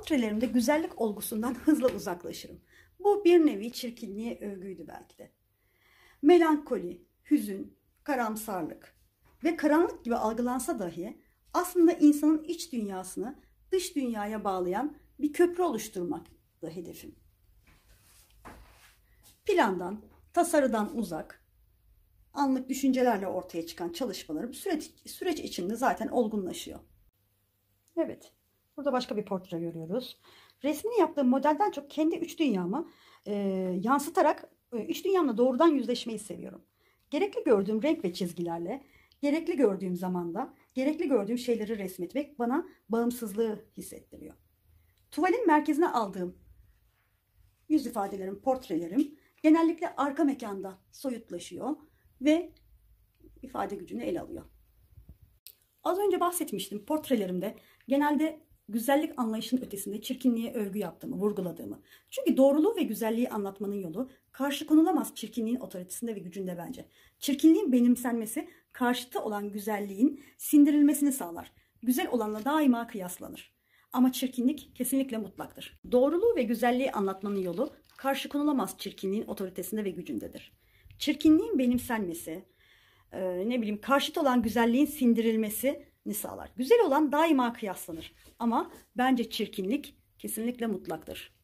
Portrelerimde güzellik olgusundan hızla uzaklaşırım. Bu bir nevi çirkinliğe övgüydü belki de. Melankoli, hüzün, karamsarlık ve karanlık gibi algılansa dahi aslında insanın iç dünyasını dış dünyaya bağlayan bir köprü oluşturmaktı hedefim. Plandan, tasarıdan uzak, anlık düşüncelerle ortaya çıkan çalışmalarım süreç içinde zaten olgunlaşıyor. Evet, burada başka bir portre görüyoruz. Resmini yaptığım modelden çok kendi iç dünyamı yansıtarak iç dünyamla doğrudan yüzleşmeyi seviyorum. Gerekli gördüğüm renk ve çizgilerle, gerekli gördüğüm zamanda, gerekli gördüğüm şeyleri resmetmek bana bağımsızlığı hissettiriyor. Tuvalin merkezine aldığım yüz ifadelerim, portrelerim genellikle arka mekanda soyutlaşıyor ve ifade gücünü ele alıyor. Az önce bahsetmiştim, portrelerimde genelde güzellik anlayışının ötesinde çirkinliğe övgü yaptığımı, vurguladığımı. Çünkü doğruluğu ve güzelliği anlatmanın yolu karşı konulamaz çirkinliğin otoritesinde ve gücünde bence. Çirkinliğin benimsenmesi karşıta olan güzelliğin sindirilmesini sağlar. Güzel olanla daima kıyaslanır. Ama çirkinlik kesinlikle mutlaktır. Doğruluğu ve güzelliği anlatmanın yolu karşı konulamaz çirkinliğin otoritesinde ve gücündedir. Çirkinliğin benimsenmesi, karşıt olan güzelliğin sindirilmesini sağlar. Güzel olan daima kıyaslanır. Ama bence çirkinlik kesinlikle mutlaktır.